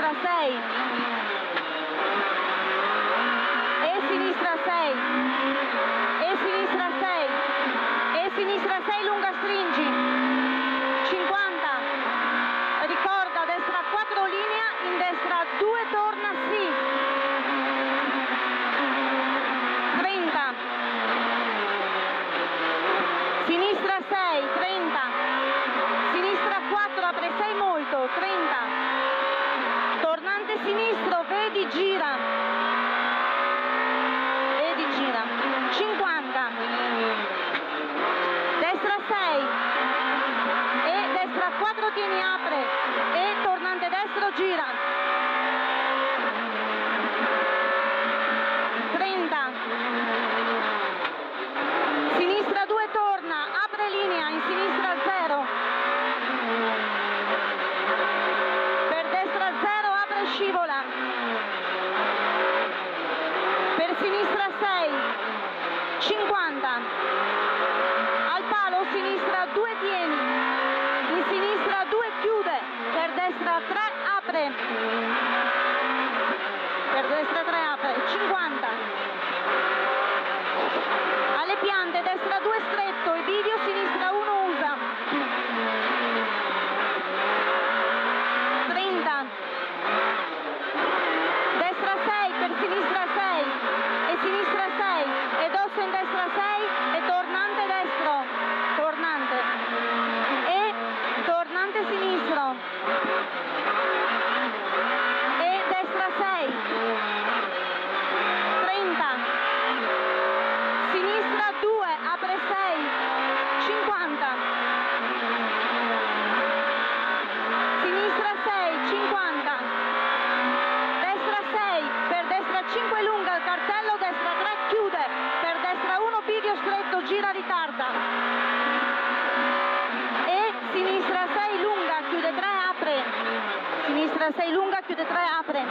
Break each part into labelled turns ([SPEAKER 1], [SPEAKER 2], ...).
[SPEAKER 1] sinistra 6 e sinistra 6 e sinistra 6 e sinistra 6 lunga stringi 50, ricorda destra 4 linea, in destra 2 torna sì 30, sinistra 6 30, sinistra 4 apre 6 molto 30, tornante sinistro vedi gira 50, destra 6 e destra 4 tieni apre e tornante destro gira 30, sinistra 2 torna apre linea in sinistra 0, per destra 0 apre scivola, per sinistra 6 50, al palo sinistra 2 tieni, in sinistra 2 chiude, per destra 3 apre, per destra 3 apre, 50, alle piante destra 2 stretto e bivio, sinistra 1 usa, 30, destra 6 per sinistra 6 e sinistra 6 e dosso in destra 6 e tornante destro, tornante e tornante sinistro e destra 6 30, sinistra 2 apre 6 50, sinistra 6 50, destra 6 per destra 5 lunga al cartello, destra 3 chiude, per destra 1 bivio stretto gira ritarda e sinistra 6 lunga chiude 3 apre, sinistra 6 lunga chiude 3 apre,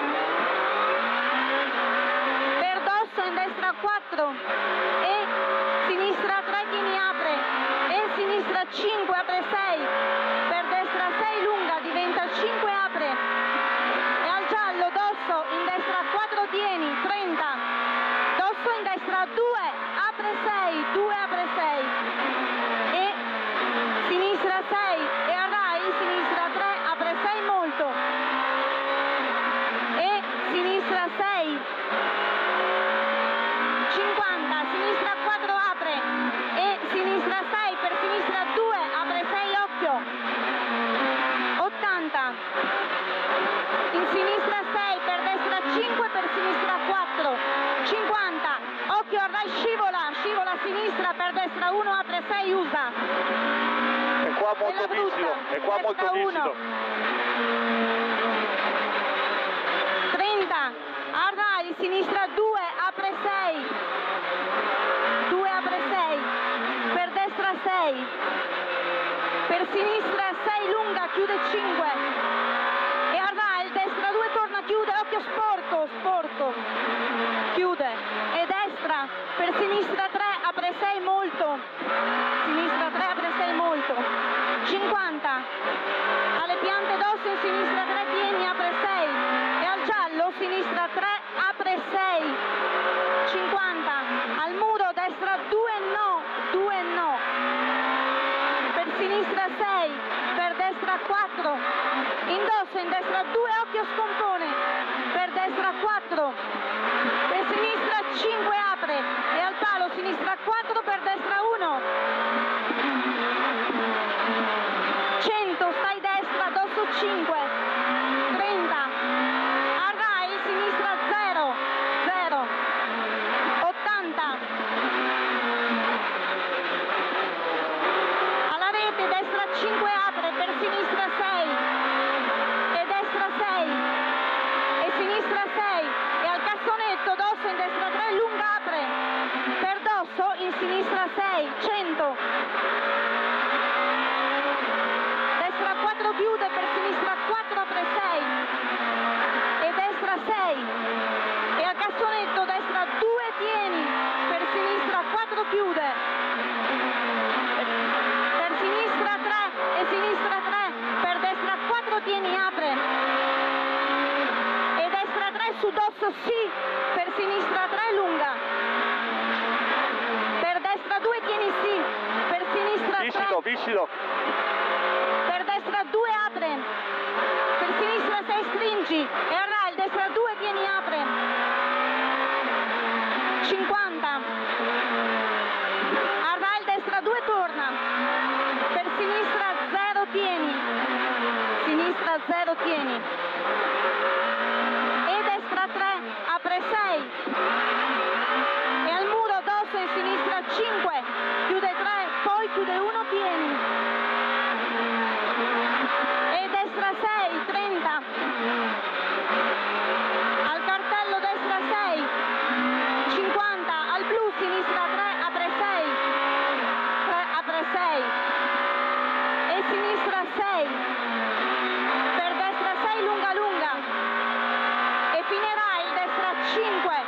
[SPEAKER 1] per dosso in destra 4 e sinistra 3 tieni apre e sinistra 5 apre 6, per destra 6 lunga diventa 5 apre e al giallo dosso in destra 4 tieni 30, dosso in destra 2 apre 6, 2 apre 6 e sinistra 6 e a rai sinistra 3 apre 6 molto e sinistra 6 50, sinistra 4 apre e sinistra 6 per sinistra 2 apre 6 occhio 80, in sinistra 6 per destra 5 per sinistra 4 50, occhio al rai scivola, scivola a sinistra per destra 1 apre 6 usa
[SPEAKER 2] e qua molto visivo, e qua molto visivo
[SPEAKER 1] 30, al rai sinistra 2 apre 6 2 apre 6 per destra 6 per sinistra 6 lunga chiude 5 e al rai destra 2 torna chiude, occhio sporco sporco chiude e destra per sinistra 3 apre 6 molto, sinistra 3 apre 6 molto 50, alle piante d'osso in sinistra 3 tieni apre 6 e al giallo sinistra 3 apre 6 50, al muro destra 2 no, 2 no, per sinistra 6 per destra 4, indosso in destra 2 occhio scompone, per destra 4, per sinistra 5 apre e al palo sinistra 4 per destra 1, 100 stai destra dosso 5, 30, al rai sinistra 0 0, 80, alla rete destra 5 apre per sinistra 6 e destra 6 e sinistra 6 e al cassonetto dosso in destra 3 lunga apre per dosso in sinistra 6 100, destra 4 chiude per sinistra 4 apre 6 e destra 6 e al cassonetto destra 2 tieni per sinistra 4 chiude, per sinistra 3 e sinistra 3 per destra 4 tieni apre adesso sì, per sinistra 3 lunga, per destra 2 tieni sì, per sinistra 3,
[SPEAKER 2] Viscido.
[SPEAKER 1] per destra 2 apre, per sinistra 6 stringi, e ora il destra 2 tieni apre, 50, ora il destra 2 torna, per sinistra 0 tieni, sinistra 0 tieni, e destra 3 apre 6, e al muro dosso in sinistra 5, chiude 3, poi chiude 1, tieni, e destra 6, 30, al cartello destra 6, 50, al blu sinistra 3, apre 6, 3 apre 6, e sinistra 6, per destra 6 lunga lunga, e finirà il destra 5,